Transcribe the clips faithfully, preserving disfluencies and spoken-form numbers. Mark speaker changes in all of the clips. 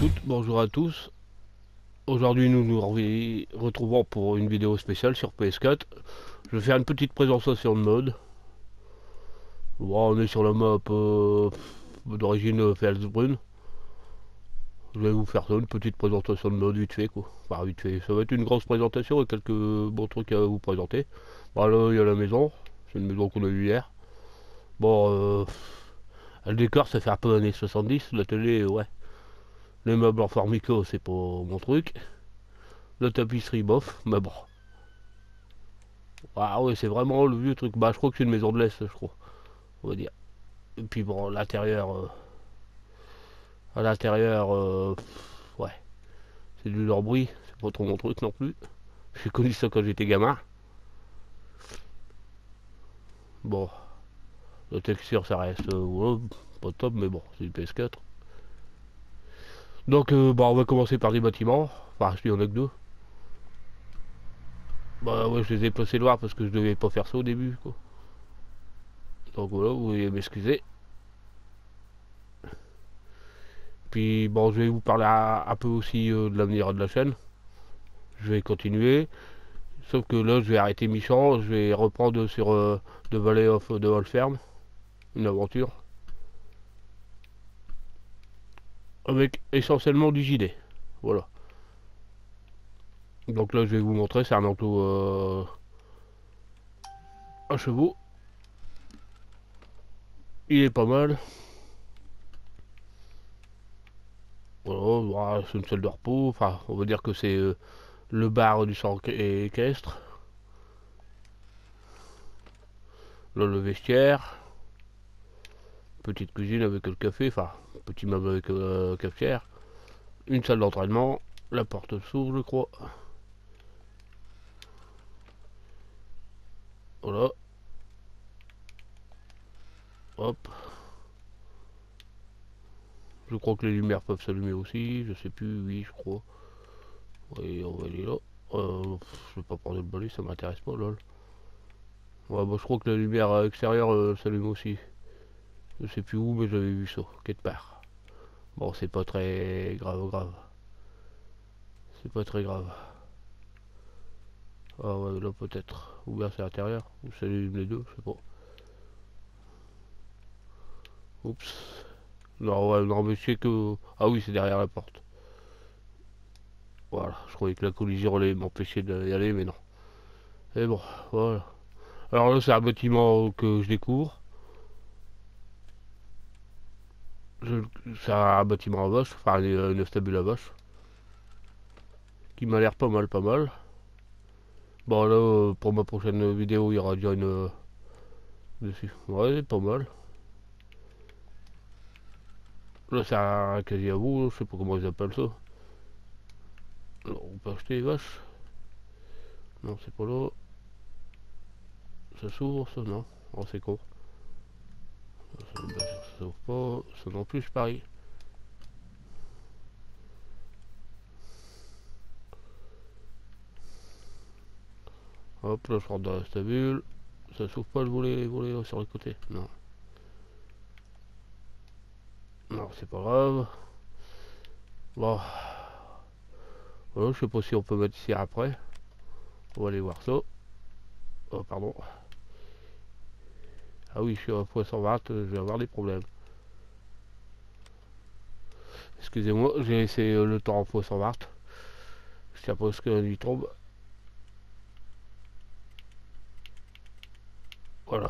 Speaker 1: toutes, bonjour à tous. Aujourd'hui nous nous re- retrouvons pour une vidéo spéciale sur P S quatre. Je vais faire une petite présentation de mode. Bon, on est sur la map euh, d'origine Felsbrunn. Je vais vous faire ça, une petite présentation de mode vite fait quoi. Enfin vite fait, ça va être une grosse présentation et quelques bons trucs à vous présenter. Bon là il y a la maison, c'est une maison qu'on a vue hier. Bon, euh, le décor ça fait un peu années soixante-dix, la télé ouais. Les meubles en formica c'est pas mon truc. La tapisserie bof, mais bon. Ah ouais, c'est vraiment le vieux truc. Bah, je crois que c'est une maison de l'Est, je crois. On va dire. Et puis bon, l'intérieur. Euh, à l'intérieur, euh, pff, ouais. C'est du leur bruit. C'est pas trop mon truc non plus. J'ai connu ça quand j'étais gamin. Bon, la texture, ça reste. Euh, ouais, pas top, mais bon, c'est du P S quatre. Donc, euh, bah, on va commencer par les bâtiments. Enfin, il y en a que deux. Bah, ouais, je les ai placés loin parce que je devais pas faire ça au début, quoi. Donc voilà, vous voulez m'excuser. Puis bon, je vais vous parler un, un peu aussi euh, de l'avenir de la chaîne. Je vais continuer. Sauf que là, je vais arrêter Michan. Je vais reprendre sur euh, The Valley of the Wolfferm. Une aventure. Avec essentiellement du J D. Voilà. Donc là, je vais vous montrer. C'est un enclos euh, à chevaux. Il est pas mal. Voilà, voilà, c'est une salle de repos. Enfin, on va dire que c'est euh, le bar du centre équestre. Là, le vestiaire. Petite cuisine avec le café. Enfin, petit meuble avec euh, cafetière. Une salle d'entraînement. La porte s'ouvre, je crois. Voilà. Hop. Je crois que les lumières peuvent s'allumer aussi. Je sais plus. Oui, je crois. Oui, on va aller là. Euh, je vais pas prendre le balai, ça m'intéresse pas, lol. Ouais, bah, je crois que la lumière extérieure euh, s'allume aussi. Je sais plus où, mais j'avais vu ça, quelque part. Bon, c'est pas très grave, grave. C'est pas très grave. Ah ouais, là peut-être. Ou bien c'est l'intérieur, ou ça allume les deux, je sais pas. Oups. Non, ouais, non, mais c'est que... Ah oui, c'est derrière la porte. Voilà, je croyais que la collision allait m'empêcher d'y aller, mais non. Et bon, voilà. Alors là, c'est un bâtiment que je découvre. Je- C'est un bâtiment à vache, enfin une, une stabule à vache. Qui m'a l'air pas mal, pas mal. Bon là, euh, pour ma prochaine vidéo, il y aura déjà une... euh, dessus. Ouais, pas mal. Là, c'est un casier à vous, je sais pas comment ils appellent ça. Alors, on peut acheter les vaches. Non, c'est pas là. Ça s'ouvre, ça, non. Oh, c'est con. Ça, ben, ça s'ouvre pas. Ça non plus, je parie. Hop, là, je rentre dans la stabule. Ça s'ouvre pas le volet, volet sur le côté. Non. Non, c'est pas grave. Bon. Voilà, je sais pas si on peut mettre ici après. On va aller voir ça. Oh, pardon. Ah oui, je suis à poisson vingt, je vais avoir des problèmes. Excusez-moi, j'ai laissé euh, le temps en poisson vingt. Je sais pas ce que lui tombe. Voilà.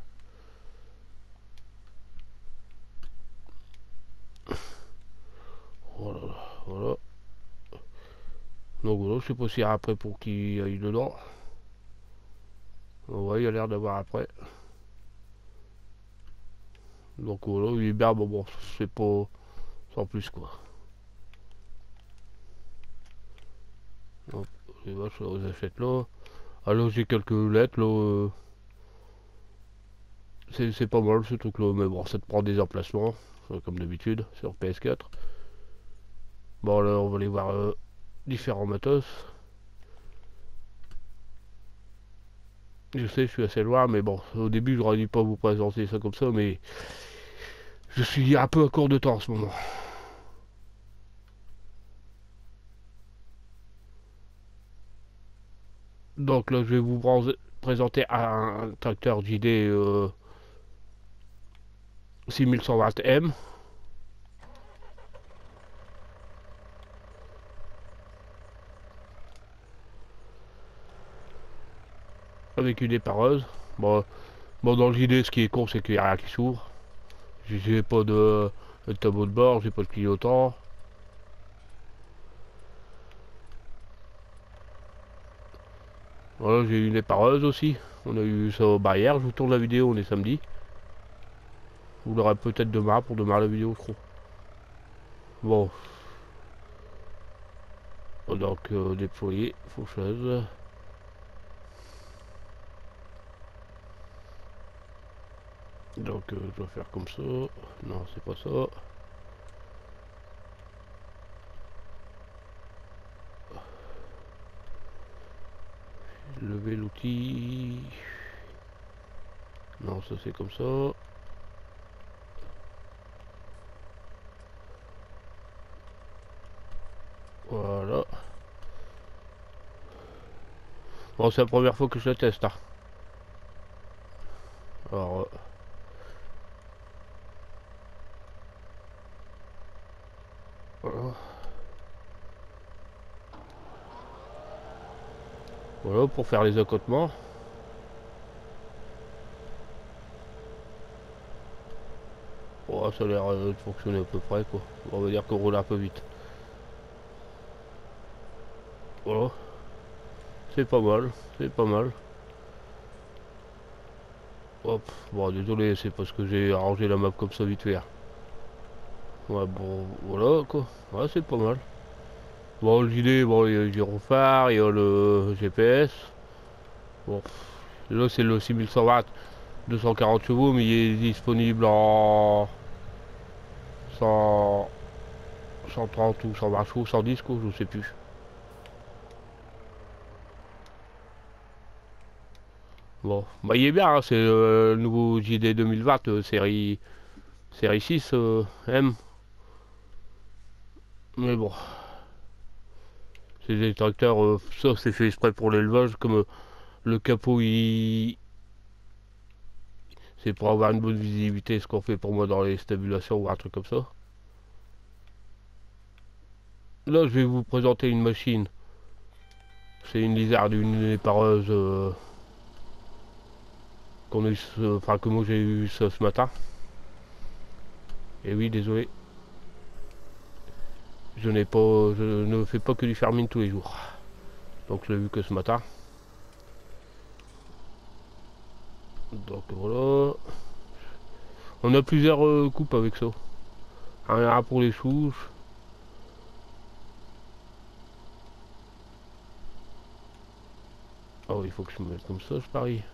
Speaker 1: Voilà. Voilà. Donc voilà, je sais pas s'il y a après pour qu'il aille dedans. Ouais, il a l'air d'avoir après. Donc voilà, il est bien, bon, bon, c'est pas sans plus quoi. Hop, les vaches, on les achète là. Alors j'ai quelques lettres là. euh, c'est pas mal ce truc là, mais bon, ça te prend des emplacements, euh, comme d'habitude, sur P S quatre. Bon, là, on va aller voir euh, différents matos. Je sais, je suis assez loin, mais bon, au début, j'aurais dû pas vous présenter ça comme ça, mais je suis un peu à court de temps en ce moment. Donc là, je vais vous bronzer- présenter un tracteur J D euh, six mille cent vingt M avec une épareuse. Bon, bon dans le J D, ce qui est con, c'est qu'il n'y a rien qui s'ouvre. J'ai pas de, de tableau de bord, j'ai pas de clignotant. Voilà, j'ai une épareuse aussi. On a eu ça au barrière. Je vous tourne la vidéo, on est samedi. Vous l'aurez peut-être demain pour demain la vidéo, je crois. Bon, donc euh, déployer, faucheuse. Donc euh, je dois faire comme ça. Non, c'est pas ça. Lever l'outil. Non, ça c'est comme ça. Voilà. Bon, c'est la première fois que je le teste. Hein. Alors, euh, voilà. Voilà pour faire les accotements. Oh, ça a l'air euh, de fonctionner à peu près quoi. On va dire qu'on roule un peu vite. Voilà. C'est pas mal. C'est pas mal. Hop. Bon, désolé, c'est parce que j'ai arrangé la map comme ça vite fait. Hein. Ouais, bon, voilà quoi. Ouais, c'est pas mal. Bon, le gilet, bon, il y a le gyrophare, il y a le G P S. Bon, là c'est le six mille cent vingt, deux cent quarante chevaux, mais il est disponible en cent, cent trente ou cent vingt chevaux, cent dix quoi, je sais plus. Bon, bah il est bien, hein, c'est euh, le nouveau J D deux mille vingt, euh, série, série six euh, M. Mais bon, c'est des tracteurs, euh, ça c'est fait exprès pour l'élevage, comme euh, le capot il... C'est pour avoir une bonne visibilité, ce qu'on fait pour moi dans les stabulations ou un truc comme ça. Là, je vais vous présenter une machine. C'est une lizarde, une épareuse euh, qu'on a eu, ce- enfin que moi j'ai eu ça ce matin. Et oui, désolé, je n'ai pas, je ne fais pas que du farming tous les jours. Donc je l'ai vu que ce matin. Donc voilà. On a plusieurs euh, coupes avec ça. Un, un pour les souches. Oh, il faut que je me mette comme ça, je parie.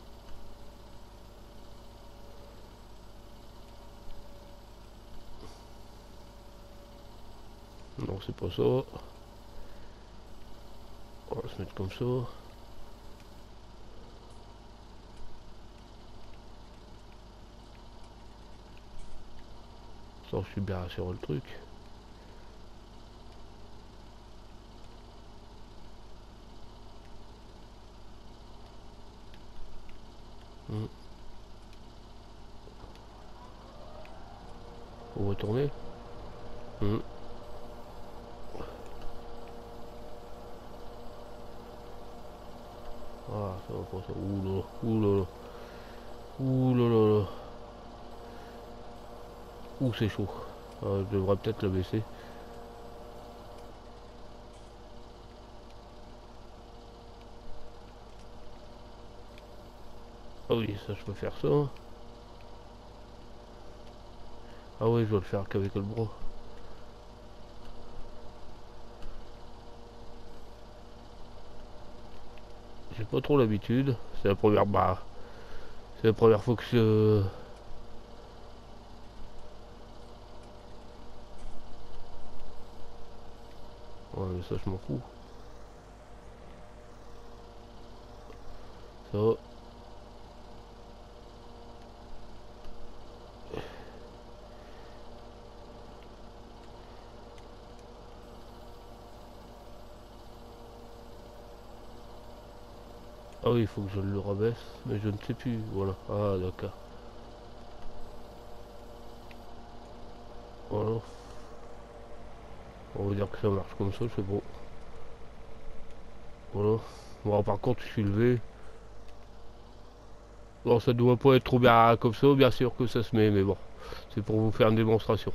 Speaker 1: Non, c'est pas ça. On va se mettre comme ça. Ça, je suis bien sur le truc. Hmm. Faut retourner. Hmm. Ah, ça va pas ça. Ouh là, ouh là là. Ouh là là là. Ouh, c'est chaud. Euh, je devrais peut-être le baisser. Ah oui, ça je peux faire ça. Ah oui, je dois le faire qu'avec le bras. J'ai pas trop l'habitude. C'est la première bah, c'est la première fois que je. Ouais, mais ça je m'en fous. Ça. Ah oui, il faut que je le rabaisse, mais je ne sais plus. Voilà. Ah d'accord. Voilà. On va dire que ça marche comme ça, c'est bon. Voilà. Bon, par contre, je suis levé. Bon, ça doit pas être trop bien comme ça, bien sûr que ça se met, mais bon. C'est pour vous faire une démonstration.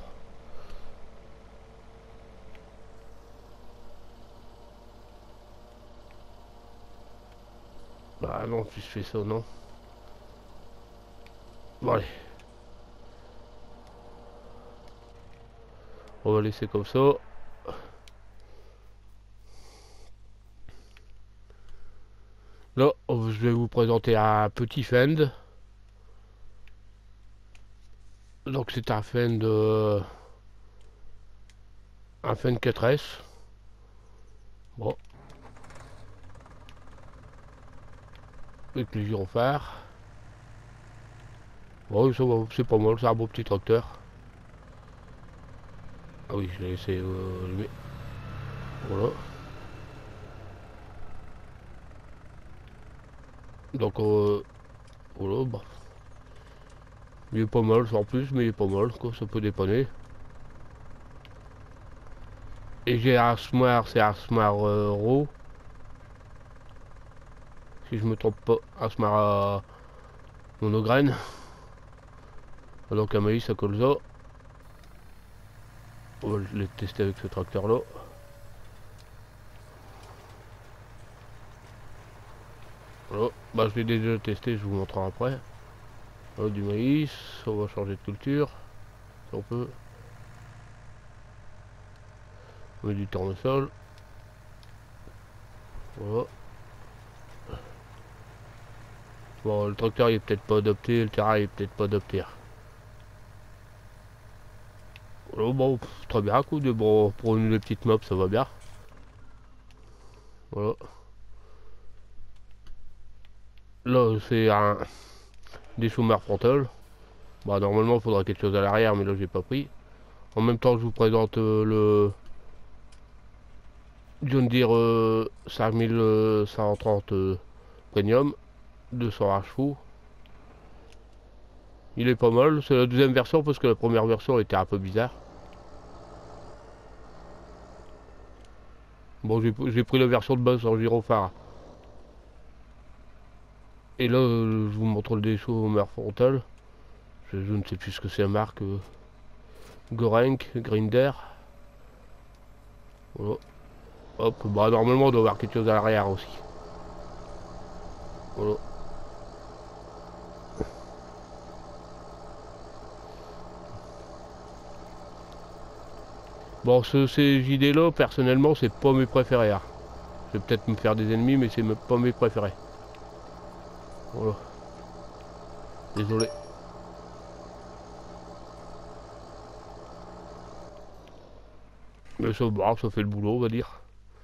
Speaker 1: Bah non, si je fais ça, non. Bon allez. On va laisser comme ça. Là, je vais vous présenter un petit Fend. Donc c'est un Fend de... un Fend quatre S. Bon. Avec les gyrophares. Bon, c'est pas mal, c'est un beau petit tracteur. Ah oui, je l'ai laissé euh, allumer. Voilà. Donc, euh, voilà, bah. Il est pas mal, sans plus, mais il est pas mal, quoi, ça peut dépanner. Et j'ai un Smart, c'est un Smart euh, Raw. Si je me trompe pas, un Smart euh, monograine. Donc un maïs à colza. On va le tester avec ce tracteur là. Voilà. Bah je l'ai déjà testé, je vous montrerai après. Voilà, du maïs, on va changer de culture. Si on peut. On met du tournesol. Voilà. Bon, le tracteur il est peut-être pas adapté, le terrain il est peut-être pas adapté. Voilà, bon, pff, très bien, coup de bon, pour une petite map ça va bien. Voilà. Là c'est un des chômeurs frontal. Bah normalement il faudra quelque chose à l'arrière, mais là j'ai pas pris. En même temps je vous présente euh, le John Deere euh, cinq mille cent trente euh, Premium, deux cents chevaux. Il est pas mal, c'est la deuxième version parce que la première version était un peu bizarre. Bon, j'ai pris la version de base en gyrophare. Et là, euh, je vous montre le déchauffeur frontal. Je, je ne sais plus ce que c'est la marque. Euh, Gorenk, Grinder. Voilà. Hop, bah normalement on doit avoir quelque chose à l'arrière aussi. Voilà. Bon, ce, ces J D là, personnellement, c'est pas mes préférés. Hein. Je vais peut-être me faire des ennemis, mais c'est pas mes préférés. Voilà. Désolé. Mais ça, bah, ça fait le boulot, on va dire.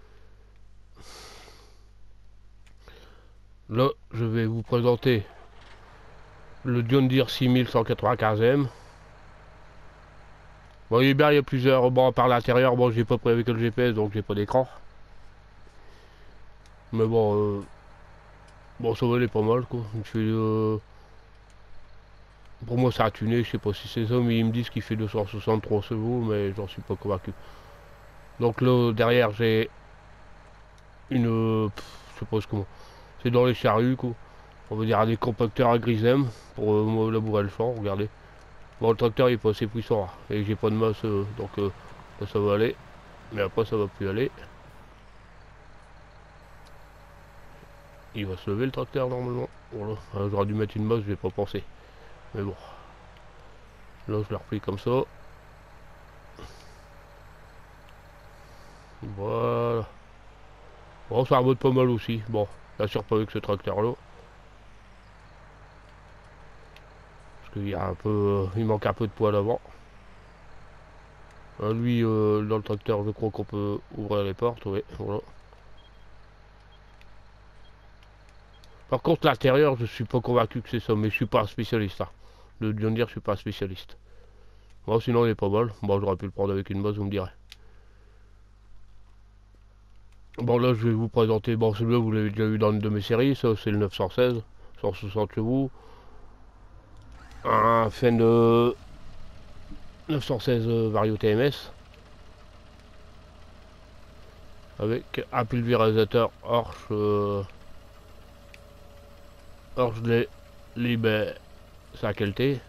Speaker 1: Là, je vais vous présenter le John Deere six mille cent quatre-vingt-quinze M. Bon, il est bien, il y a plusieurs. Bon, par l'intérieur, bon, j'ai pas pris avec le G P S, donc j'ai pas d'écran. Mais bon, euh, bon, ça va, il est pas mal, quoi. Il fait, euh, pour moi, ça a tuné, je sais pas si c'est ça, mais ils me disent qu'il fait deux cent soixante-trois chevaux, mais j'en suis pas convaincu. Donc là, derrière, j'ai une, euh, pff, je sais pas comment. C'est dans les charrues, quoi. On va dire des compacteurs à grisem pour euh, labourer le champ, regardez. Bon, le tracteur il est pas assez puissant, hein, et j'ai pas de masse, euh, donc euh, là, ça va aller. Mais après, ça va plus aller. Il va se lever le tracteur normalement. Voilà. J'aurais dû mettre une masse, je vais pas penser. Mais bon. Là, je le replie comme ça. Voilà. Bon, ça remonte pas mal aussi. Bon, bien sûr pas avec ce tracteur là. Parce qu'il y a un peu. Euh, il manque un peu de poids avant. Euh, lui, euh, dans le tracteur, je crois qu'on peut ouvrir les portes. Oui, voilà. Par contre, l'intérieur, je suis pas convaincu que c'est ça, mais je suis pas un spécialiste. Hein. De John Deere, je suis pas un spécialiste. Bon, sinon, il est pas mal. Bon, j'aurais pu le prendre avec une base, vous me direz. Bon là je vais vous présenter, bon celui-là vous l'avez déjà vu dans une de mes séries, ça c'est le neuf cent seize, cent soixante chevaux. Un Fenn euh, neuf cent seize euh, Vario T M S. Avec un pulvérisateur Horsch, euh, Horsch Liber, sa qualité.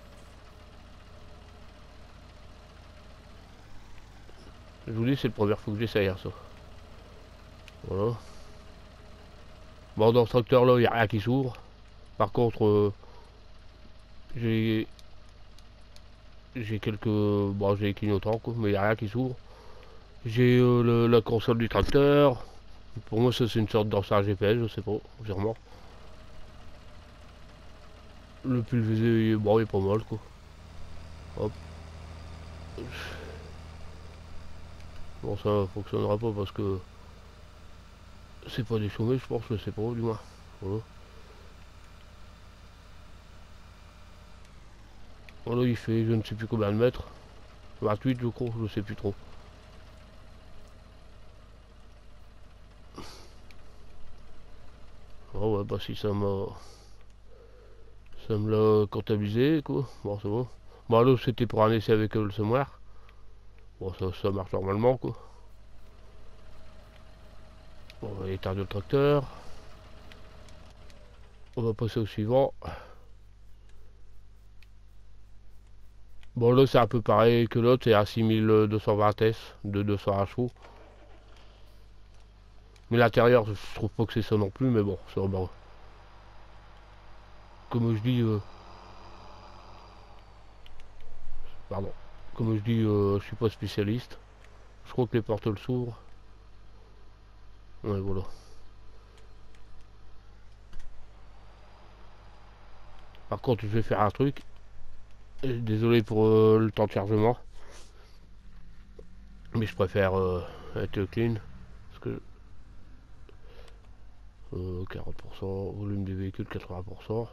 Speaker 1: Je vous dis c'est le premier fois que j'essaye ça. Voilà. Bon dans ce tracteur là il n'y a rien qui s'ouvre. Par contre euh, j'ai j'ai quelques bon j'ai clignotants quoi, mais il n'y a rien qui s'ouvre. J'ai euh, le- la console du tracteur. Pour moi ça c'est une sorte d'ancien G P S, je sais pas, sûrement. Le pulvérisé, bon il est pas mal quoi. Hop. Bon ça fonctionnera pas parce que c'est pas des chômés je pense, je sais pas du moins. Voilà. Voilà il fait je ne sais plus combien de mètres. vingt-huit je crois, je sais plus trop. Ah ouais bah si ça m'a ça me l'a comptabilisé quoi. Bon c'est bon. Bon là c'était pour un essai avec euh, le semoir. Bon ça, ça marche normalement quoi. Bon, on va éteindre le tracteur. On va passer au suivant. Bon là c'est un peu pareil que l'autre, c'est à six mille deux cent vingt S de deux cents chevaux. Mais l'intérieur je trouve pas que c'est ça non plus, mais bon, ça, bon. Comme je dis, euh, pardon, comme je dis, euh, je suis pas spécialiste. Je crois que les portes le s'ouvrent. Ouais voilà. Par contre je vais faire un truc. Désolé pour euh, le temps de chargement. Mais je préfère euh, être clean. Parce que euh, quarante pour cent, volume du véhicule quatre-vingts pour cent.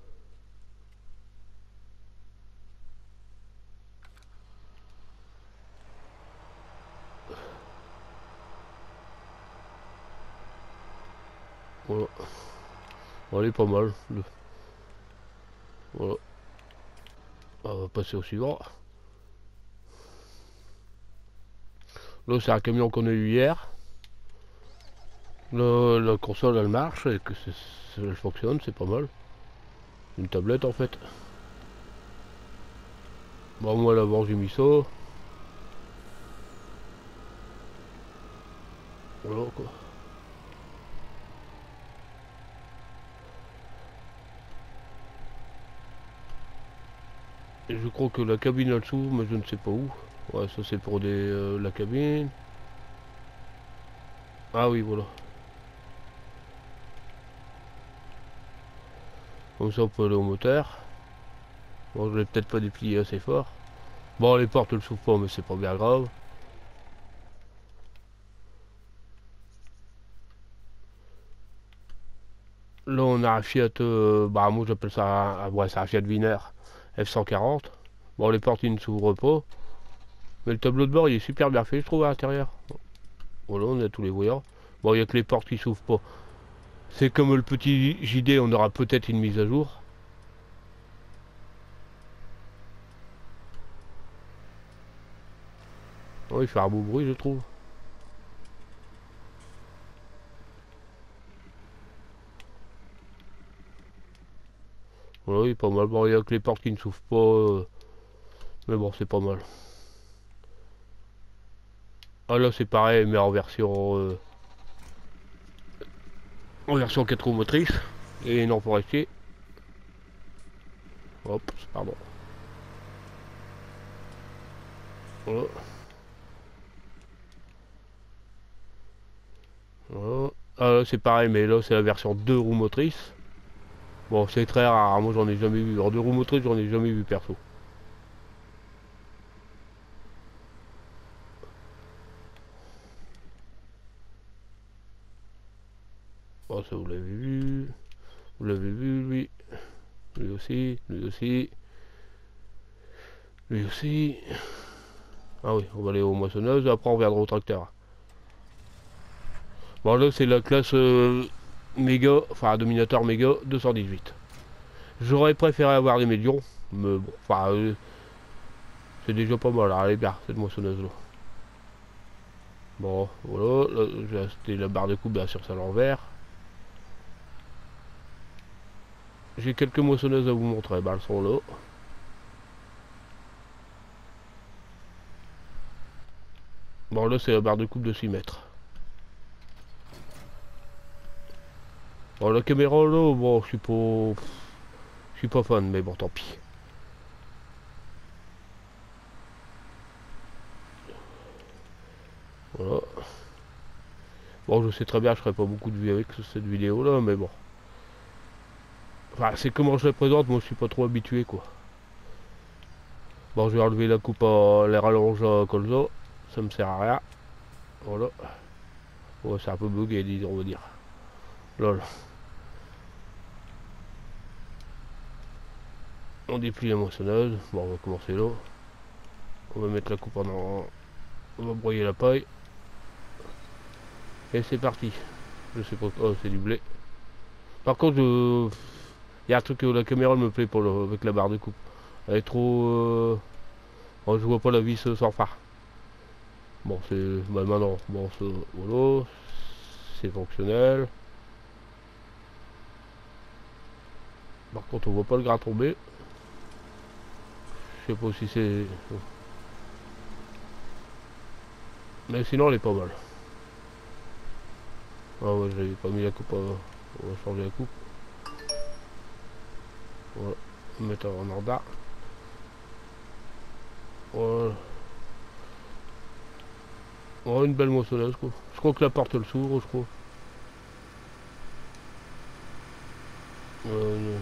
Speaker 1: Voilà. Bon, elle est pas mal. Le... Voilà. On va passer au suivant. Là c'est un camion qu'on a eu hier. Le, la console elle marche et que elle fonctionne, c'est pas mal. Une tablette en fait. Bon moi à l'avant j'ai mis ça. Voilà quoi. Et je crois que la cabine elle s'ouvre mais je ne sais pas où. Ouais ça c'est pour des euh, la cabine. Ah oui voilà. Comme ça on peut aller au moteur. Bon je l'ai peut-être pas déplié assez fort. Bon les portes elles s'ouvrent pas mais c'est pas bien grave. Là on a un Fiat, euh, bah moi j'appelle ça un, ouais, c'est un Fiat Wiener F cent quarante. Bon les portes ils ne s'ouvrent pas. Mais le tableau de bord il est super bien fait je trouve à l'intérieur. Voilà on a tous les voyants. Bon il n'y a que les portes qui s'ouvrent pas. C'est comme le petit J D, on aura peut-être une mise à jour. Oh, il fait un beau bruit je trouve. Voilà il est pas mal. Bon il n'y a que les portes qui ne s'ouvrent pas. euh, Mais bon c'est pas mal. Ah là c'est pareil mais en version euh, en version quatre roues motrices. Et non forestier. Hop, pardon. Voilà. Voilà. Ah là c'est pareil mais là c'est la version deux roues motrices. Bon c'est très rare, moi j'en ai jamais vu. En deux roues motrices j'en ai jamais vu perso. Bon ça vous l'avez vu. Vous l'avez vu lui. Lui aussi, lui aussi. Lui aussi. Ah oui, on va aller aux moissonneuses, après on reviendra au tracteur. Bon là c'est la classe euh, méga, enfin dominateur méga deux cent dix-huit. J'aurais préféré avoir les médiums, mais bon, enfin euh, c'est déjà pas mal, elle est bien cette moissonneuse là. Bon voilà, là, j'ai acheté la barre de coupe bien sûr c'est à l'envers. J'ai quelques moissonneuses à vous montrer, bah elles sont là. Bon là c'est la barre de coupe de six mètres. Bon la caméra là, bon je suis pas... Je suis pas fan mais bon tant pis. Voilà. Bon je sais très bien je ferai pas beaucoup de vues avec cette vidéo là mais bon. Enfin c'est comment je la présente, moi je suis pas trop habitué quoi. Bon je vais enlever la coupe à les rallonges à colza, ça me sert à rien. Voilà. Ouais c'est un peu bugué disons on va dire. Lol. On déplie la moissonneuse, bon on va commencer là. On va mettre la coupe en... On va broyer la paille. Et c'est parti. Je sais pas... Oh c'est du blé. Par contre je... Il y a un truc que la caméra ne me plaît pas là, avec la barre de coupe. Elle est trop... Euh... Oh, je vois pas la vis sans phare. Bon c'est... Bah maintenant, bon ça... Voilà. C'est fonctionnel. Par contre on voit pas le gras tomber. Je sais pas si c'est... Mais sinon elle est pas mal. Ah ouais j'avais pas mis la coupe à... On va changer la coupe. Voilà. On va mettre en ordre. Voilà. Oh une belle moissonneuse quoi. Je crois que la porte elle s'ouvre je crois. Euh...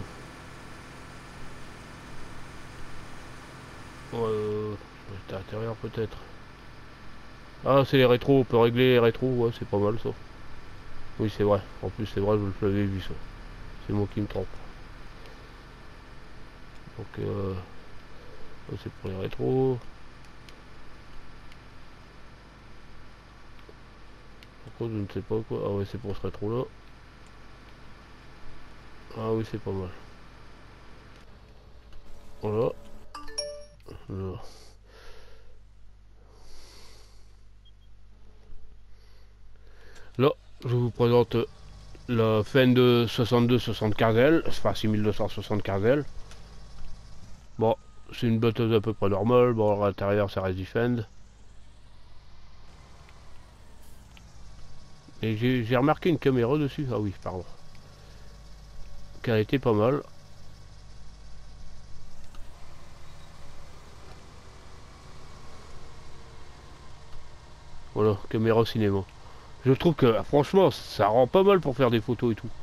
Speaker 1: Euh... à l'intérieur peut-être. Ah c'est les rétros, on peut régler les rétros, ouais c'est pas mal ça. Oui c'est vrai, en plus c'est vrai je l'avais vu ça. C'est moi qui me trompe. Donc euh... c'est pour les rétros. Pourquoi je ne sais pas quoi. Ah ouais c'est pour ce rétro là. Ah oui c'est pas mal. Voilà. Là. Là je vous présente la Fender soixante-deux soixante-quinze L, enfin six mille deux cent soixante-quinze L. Bon, c'est une batteuse à peu près normale, bon à l'intérieur ça reste du Fender. Et j'ai remarqué une caméra dessus, ah oui pardon. Qu'elle était pas mal. Voilà, caméra cinéma. Je trouve que franchement ça rend pas mal pour faire des photos et tout.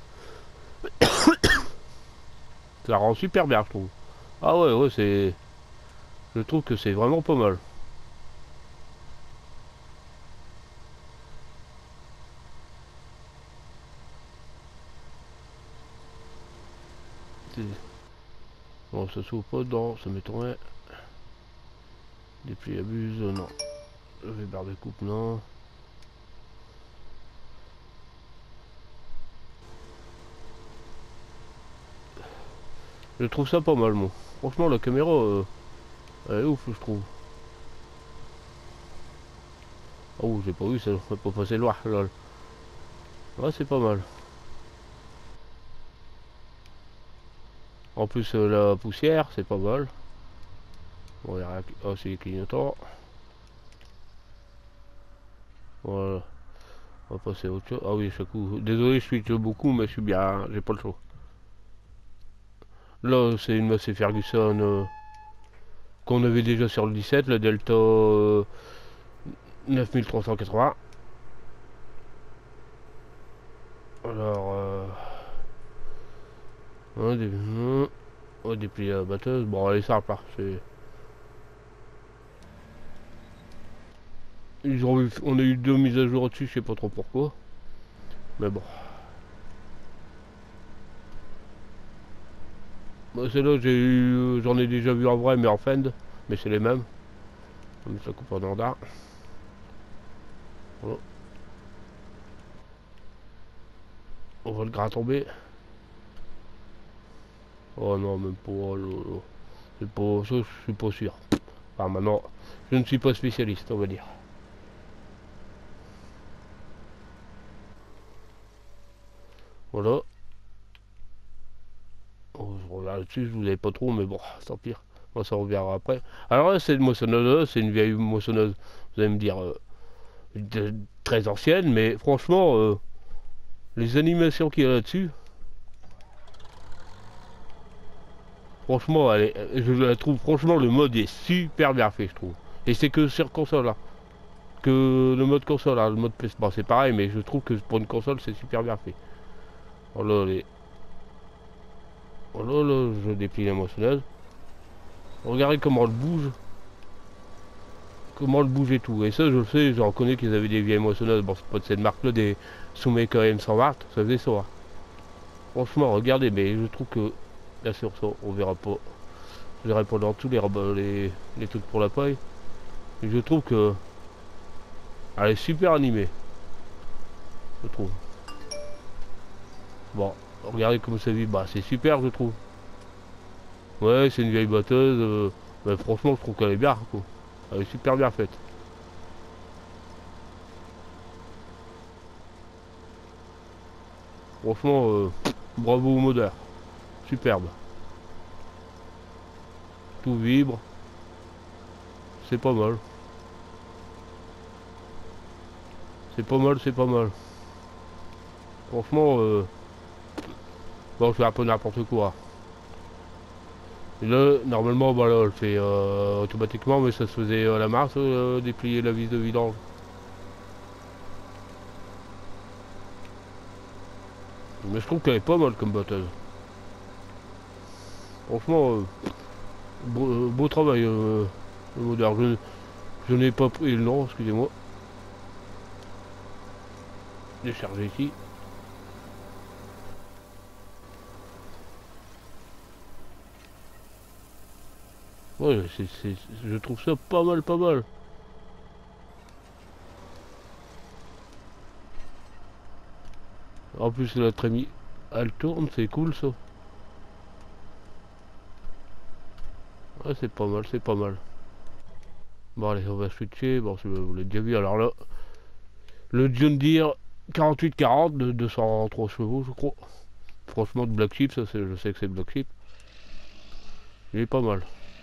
Speaker 1: Ça rend super bien je trouve. Ah ouais ouais c'est... Je trouve que c'est vraiment pas mal. Bon ça s'ouvre pas dedans, ça m'étonnerait. Déplie abuse, non. Les barres de coupe non. Je trouve ça pas mal moi. Franchement la caméra euh, elle est ouf je trouve. Oh j'ai pas vu ça, on pas passer loin lol. Ouais c'est pas mal. En plus euh, la poussière c'est pas mal. Bon, oh, c'est les clignotants. Voilà. On va passer à autre chose. Ah oui ce coup. Désolé je suis beaucoup mais je suis bien. J'ai pas le choix. Là c'est une Massey Ferguson euh, qu'on avait déjà sur le dix-sept, le Delta euh, neuf mille trois cent quatre-vingts. Alors euh... ouais, des... ouais, déplie la batteuse, bon elle est simple hein, c'est... Ils ont eu... On a eu deux mises à jour au-dessus, je sais pas trop pourquoi. Mais bon. Bah, celle-là j'ai eu... J'en ai déjà vu en vrai mais en Fender. Mais c'est les mêmes. On met la coupe en ordre. Voilà. On va le gras tomber. Oh non, même pas. Oh, c'est pas. Ça, je suis pas sûr. Enfin, maintenant, je ne suis pas spécialiste, on va dire. Voilà. Oh, je reviens là-dessus, je vous avais pas trop, mais bon, tant pis. Moi, ça reviendra après. Alors là, c'est une moissonneuse, c'est une vieille moissonneuse. Vous allez me dire, euh, de- très ancienne, mais franchement, euh, les animations qu'il y a là-dessus, franchement, elle est- je la trouve, franchement, le mode est super bien fait, je trouve. Et c'est que sur console, là. Que le mode console, hein, le mode P C, bon, c'est pareil, mais je trouve que pour une console, c'est super bien fait. Oh là, les... oh là, là, je déplie la moissonneuse. Regardez comment elle bouge. Comment elle bouge et tout. Et ça, je le sais, j'en connais qu'ils avaient des vieilles moissonneuses. Bon, c'est pas de cette marque-là, des Shoemaker M cent vingt, ça faisait ça. Franchement, regardez, mais je trouve que, là sur ça, on verra pas. Je verrai pas dans tous les, les, les trucs pour la paille. Et je trouve que, elle est super animée. Je trouve. Bon, regardez comme ça vit. Bah, c'est super, je trouve. Ouais, c'est une vieille batteuse. Euh, bah, franchement, je trouve qu'elle est bien, quoi. Elle est super bien faite. Franchement, euh, bravo au modeur. Superbe. Tout vibre. C'est pas mal. C'est pas mal, c'est pas mal. Franchement, euh, bon, je fais un peu n'importe quoi. Et là, normalement, bah là, elle fait euh, automatiquement, mais ça se faisait à la main, ça, euh, déplier la vis de vidange. Mais je trouve qu'elle est pas mal comme batteuse. Franchement, euh, beau, euh, beau travail, euh, le modèle. Je, je n'ai pas pris le nom, excusez-moi. Décharger ici. Ouais, c'est, c'est, je trouve ça pas mal, pas mal. En plus, la trémie, elle tourne, c'est cool ça. Ouais, c'est pas mal, c'est pas mal. Bon, allez, on va switcher. Bon, si vous l'avez déjà vu, alors là, le John Deere quarante-huit quarante de deux cent trois chevaux, je crois. Franchement, de Black Sheep, ça, je sais que c'est Black Sheep. Il est pas mal.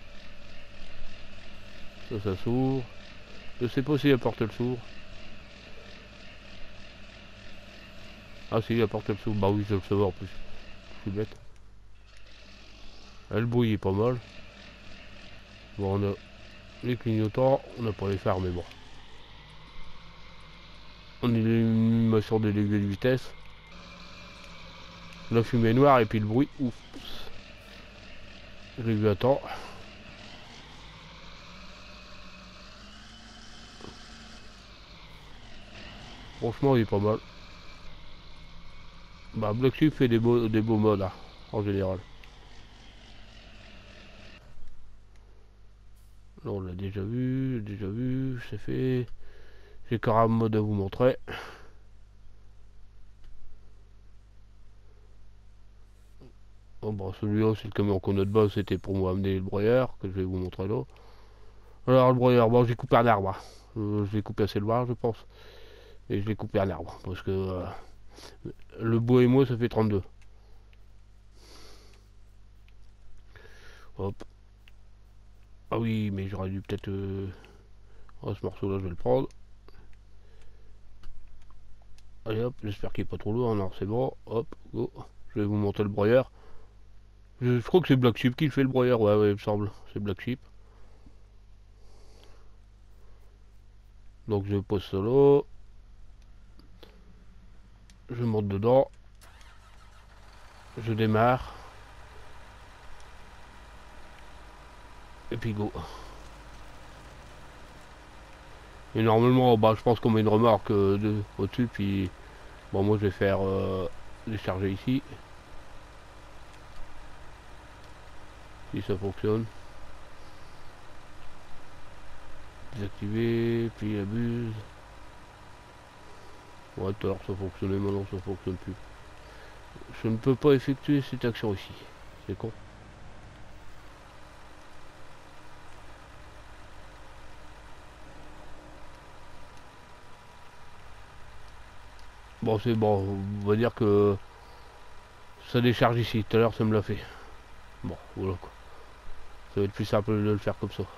Speaker 1: Ça, ça s'ouvre. Je sais pas s'il apporte le s'ouvre. Ah, si, il apporte le s'ouvre. Bah oui, je le savais en plus. Je suis bête. Ah, le bruit est pas mal. Bon, on a les clignotants. On n'a pas les phares, mais bon. On est l'animation des leviers de vitesse. La fumée noire et puis le bruit. Ouf. Je l'ai vu à temps. Franchement, il est pas mal. Bah, Black Sheep fait des beaux, des beaux modes, hein, en général. Là, on l'a déjà vu, déjà vu, c'est fait. J'ai quand même un mode à vous montrer. Bon, bah, celui-là, c'est le camion qu'on a de base, c'était pour moi amener le broyeur, que je vais vous montrer là. Alors, le broyeur, bon, j'ai coupé un arbre. Hein. Euh, je l'ai coupé assez loin, je pense. Et je l'ai coupé un arbre, parce que euh, le bois et moi, ça fait trente-deux. Hop. Ah oui, mais j'aurais dû peut-être... Euh... Oh, ce morceau-là, je vais le prendre. Allez hop, j'espère qu'il est pas trop lourd. Non, c'est bon. Hop, go. Je vais vous montrer le broyeur. Je, je crois que c'est Black Sheep qui le fait le broyeur. Ouais, ouais, il me semble. C'est Black Sheep. Donc je pose ça là. Je monte dedans. Je démarre. Et puis go. Et normalement, bah, je pense qu'on met une remorque euh, de, au-dessus. Puis bon, moi je vais faire euh, décharger ici. Si ça fonctionne. Désactiver. Puis la buse. Ouais, tout à l'heure ça fonctionnait. Maintenant ça fonctionne plus. Je ne peux pas effectuer cette action ici. C'est con. Bon, c'est bon. On va dire que ça décharge ici. Tout à l'heure, ça me l'a fait. Bon, voilà quoi. Ça va être plus simple de le faire comme ça.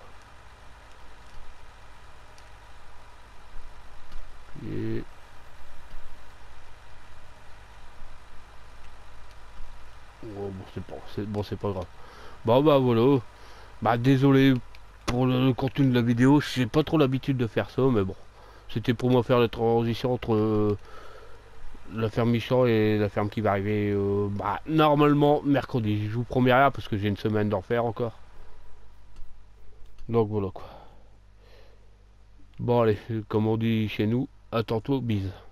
Speaker 1: Et... Oh, bon, c'est pas, c'est bon, c'est pas grave. Bon, bah voilà. Bah, désolé pour le contenu de la vidéo. J'ai pas trop l'habitude de faire ça, mais bon. C'était pour moi faire la transition entre euh, la ferme Michan et la ferme qui va arriver euh, bah, normalement mercredi. Je vous promets rien parce que j'ai une semaine d'en faire encore. Donc voilà quoi. Bon allez, comme on dit chez nous, à tantôt, bise.